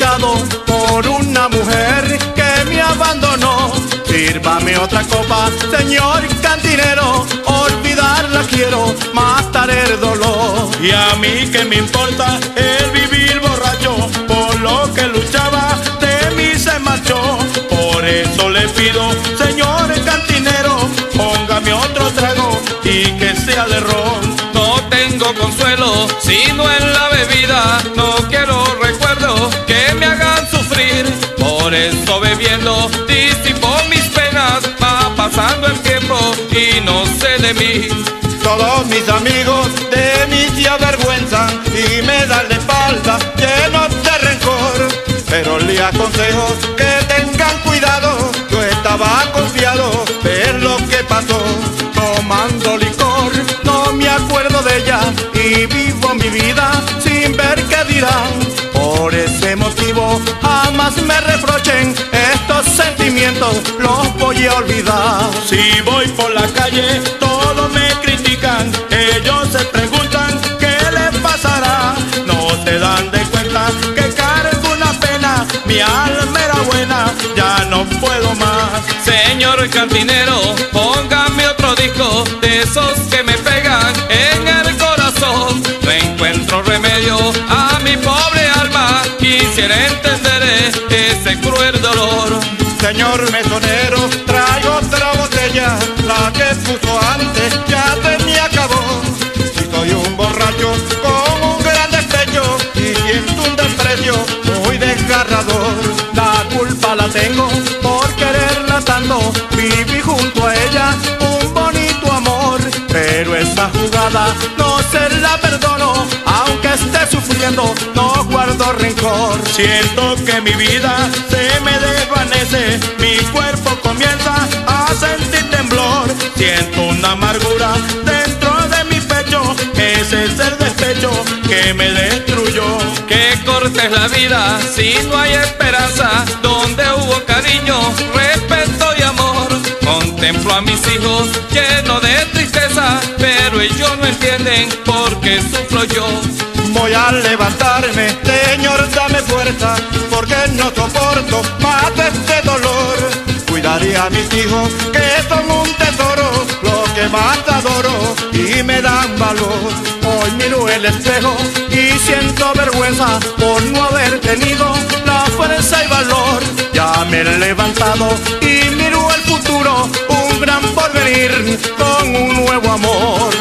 olvidado por una mujer que me abandonó. Sírvame otra copa, señor cantinero, olvidarla quiero, matar el dolor. Y a mí que me importa el vivir borracho, por lo que luchaba de mí se marchó. Por eso le pido, señor cantinero, póngame otro trago y que sea de ron. No tengo consuelo, sino en la bebida. No quiero recuerdos que me hagan sufrir. Por eso bebiendo disipo mis penas. Va pasando el tiempo y no sé de mí. Todos mis amigos de mí se avergüenzan y me dan la espalda llenos de rencor. Pero le aconsejo que tengan cuidado. Yo estaba confiado en lo que pasó. Tomando licor, no me acuerdo de ella y vivo mi vida sin ver qué dirán. Por ese motivo jamás me reprochen estos sentimientos, los voy a olvidar. Si voy por la calle todos me critican, ellos se preguntan qué les pasará. No se dan de cuenta que cargo una pena, mi alma era buena, ya no puedo más. Señor cantinero, póngame otro disco de esos que me pegan en el corazón. No encuentro remedio a mi pobre alma, quisiera entender ese cruel dolor. Señor mesonero, traigo otra botella, la que puso antes ya se me acabó. Si soy un borracho con un gran despecho y siento un desprecio muy desgarrador. La culpa la tengo por quererla tanto, viví junto a ella un bonito amor. Pero esa jugada no se la perdono, aunque esté sufriendo no guardo rencor. Siento que mi vida se me desvanece, mi cuerpo comienza a sentir temblor. Siento una amargura dentro de mi pecho, ese es el despecho que me destruyó. Que corta es la vida si no hay esperanza, donde hubo cariño, respeto y amor. Contemplo a mis hijos llenos de tristeza, pero ellos no entienden por qué sufro yo. Voy a levantarme, Señor, dame fuerza, porque no soporto más este dolor. Cuidaré a mis hijos, que son un tesoro, lo que más adoro y me dan valor. Hoy miro el espejo y siento vergüenza por no haber tenido la fuerza y valor. Ya me he levantado y miro el futuro, un gran porvenir con un nuevo amor.